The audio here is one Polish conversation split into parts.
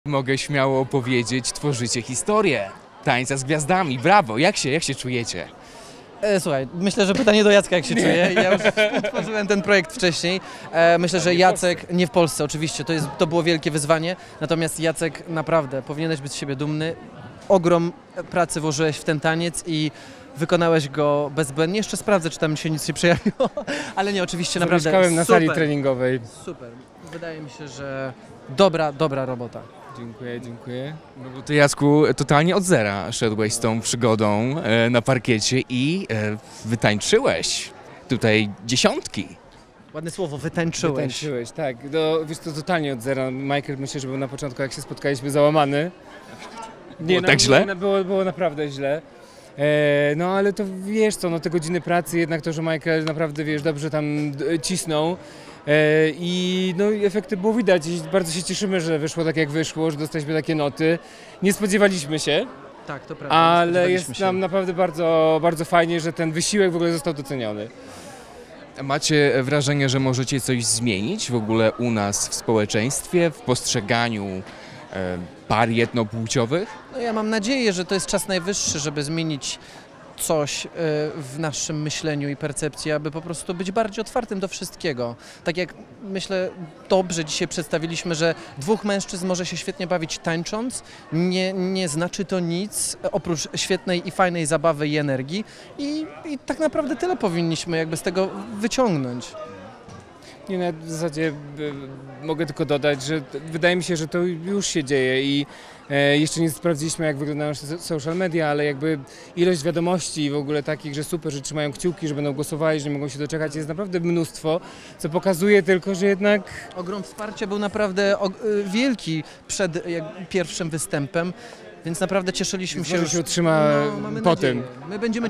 Mogę śmiało powiedzieć, tworzycie historię tańca z gwiazdami. Brawo, jak się czujecie? Słuchaj, myślę, że pytanie do Jacka, jak się czuje. Ja już współtworzyłem ten projekt wcześniej. Myślę, że Jacek, nie w Polsce oczywiście, to było wielkie wyzwanie, natomiast Jacek, naprawdę powinieneś być z siebie dumny. Ogrom pracy włożyłeś w ten taniec i wykonałeś go bezbłędnie. Jeszcze sprawdzę, czy tam się nic nie przejawiło, ale nie, oczywiście naprawdę Zamieszkałem na sali treningowej. Super, wydaje mi się, że dobra robota. Dziękuję. No bo ty, Jacku, totalnie od zera szedłeś z tą przygodą na parkiecie i wytańczyłeś tutaj dziesiątki. Ładne słowo, wytańczyłeś. Tak. Wiesz, to totalnie od zera. Michael, myślę, że był na początku, jak się spotkaliśmy, załamany. Było tak źle? Było naprawdę źle. No ale to wiesz co, te godziny pracy, jednak to, że Michael naprawdę, wiesz, dobrze tam cisnął. I efekty było widać i bardzo się cieszymy, że wyszło tak jak wyszło, że dostaliśmy takie noty. Nie spodziewaliśmy się, tak, to prawda, ale jest nam naprawdę bardzo, bardzo fajnie, że ten wysiłek w ogóle został doceniony. Macie wrażenie, że możecie coś zmienić w ogóle u nas w społeczeństwie, w postrzeganiu par jednopłciowych? No ja mam nadzieję, że to jest czas najwyższy, żeby zmienić coś w naszym myśleniu i percepcji, aby po prostu być bardziej otwartym do wszystkiego. Tak jak myślę, dobrze dzisiaj przedstawiliśmy, że dwóch mężczyzn może się świetnie bawić tańcząc, nie znaczy to nic oprócz świetnej i fajnej zabawy i energii i tak naprawdę tyle powinniśmy jakby z tego wyciągnąć. Nie, w zasadzie mogę tylko dodać, że wydaje mi się, że to już się dzieje i jeszcze nie sprawdziliśmy, jak wyglądają nasze social media, ale jakby ilość wiadomości w ogóle takich, że super, że trzymają kciuki, że będą głosowali, że nie mogą się doczekać, jest naprawdę mnóstwo, co pokazuje tylko, że jednak... Ogrom wsparcia był naprawdę wielki przed pierwszym występem. Więc naprawdę cieszyliśmy się, że się utrzyma po tym. My będziemy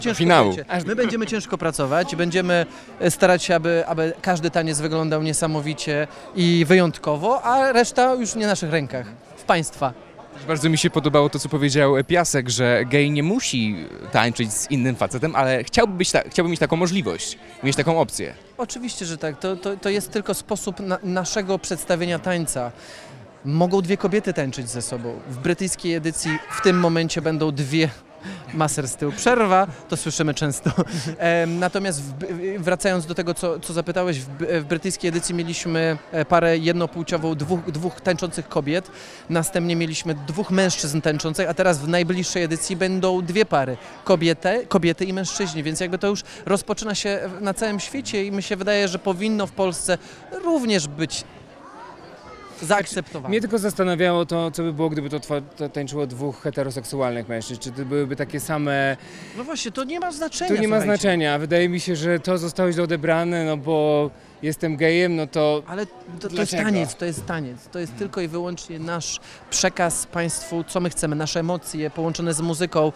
ciężko pracować, będziemy starać się, aby każdy taniec wyglądał niesamowicie i wyjątkowo, a reszta już nie w naszych rękach, w państwa. Bardzo mi się podobało to, co powiedział Piasek, że gej nie musi tańczyć z innym facetem, ale chciałby mieć taką możliwość, mieć taką opcję. Oczywiście, że tak. To jest tylko sposób naszego przedstawienia tańca. Mogą dwie kobiety tańczyć ze sobą. W brytyjskiej edycji w tym momencie będą dwie. Maser z tyłu. Przerwa, to słyszymy często. Natomiast wracając do tego, co zapytałeś, w brytyjskiej edycji mieliśmy parę jednopłciową, dwóch tańczących kobiet. Następnie mieliśmy dwóch mężczyzn tańczących, a teraz w najbliższej edycji będą dwie pary. Kobiety i mężczyźni, więc jakby to już rozpoczyna się na całym świecie i mi się wydaje, że powinno w Polsce również być zaakceptowane. Mnie tylko zastanawiało to, co by było, gdyby to tańczyło dwóch heteroseksualnych mężczyzn. Czy to byłyby takie same... No właśnie, to nie ma znaczenia. To nie ma znaczenia. Wydaje mi się, że to zostało źle odebrane, bo jestem gejem, Ale to jest taniec. To jest tylko i wyłącznie nasz przekaz państwu, co my chcemy, nasze emocje połączone z muzyką.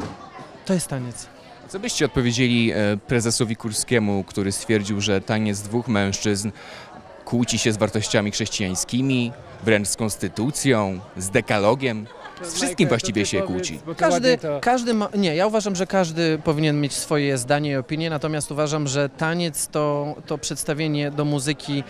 To jest taniec. Co byście odpowiedzieli prezesowi Kurskiemu, który stwierdził, że taniec dwóch mężczyzn kłóci się z wartościami chrześcijańskimi, wręcz z konstytucją, z dekalogiem, z wszystkim właściwie się kłóci. Ja uważam, że każdy powinien mieć swoje zdanie i opinię, natomiast uważam, że taniec to przedstawienie do muzyki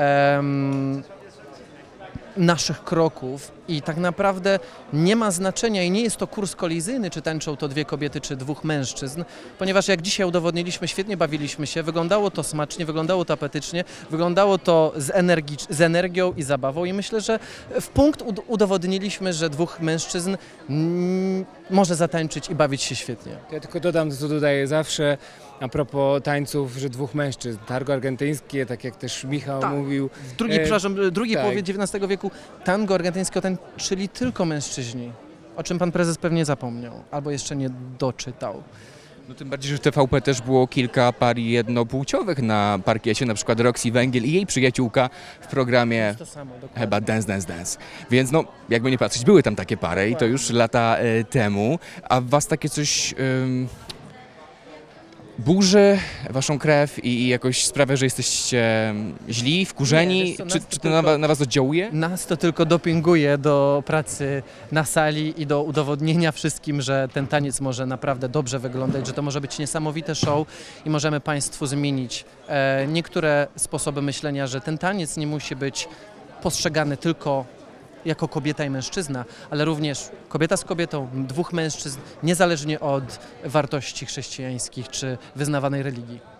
naszych kroków i tak naprawdę nie ma znaczenia i nie jest to kurs kolizyjny, czy tańczą to dwie kobiety, czy dwóch mężczyzn, ponieważ jak dzisiaj udowodniliśmy, świetnie bawiliśmy się, wyglądało to smacznie, wyglądało to apetycznie, wyglądało to z energią i zabawą i myślę, że w punkt udowodniliśmy, że dwóch mężczyzn może zatańczyć i bawić się świetnie. Ja tylko dodam to, co dodaję zawsze, a propos tańców, że dwóch mężczyzn, tango argentyńskie, tak jak też Michał mówił. W drugiej połowie XIX wieku tango argentyńskie tańczyli tylko mężczyźni, o czym pan prezes pewnie zapomniał, albo jeszcze nie doczytał. No tym bardziej, że w TVP też było kilka par jednopłciowych na parkiecie, na przykład Roxy Węgiel i jej przyjaciółka w programie chyba Dance. Więc jakby nie patrzeć, były tam takie pary i to już lata temu, a was takie coś burzy waszą krew i jakoś sprawia, że jesteście źli, wkurzeni? Czy to na was oddziałuje? Nas to tylko dopinguje do pracy na sali i do udowodnienia wszystkim, że ten taniec może naprawdę dobrze wyglądać, że to może być niesamowite show i możemy państwu zmienić niektóre sposoby myślenia, że ten taniec nie musi być postrzegany tylko jako kobieta i mężczyzna, ale również kobieta z kobietą, dwóch mężczyzn, niezależnie od wartości chrześcijańskich czy wyznawanej religii.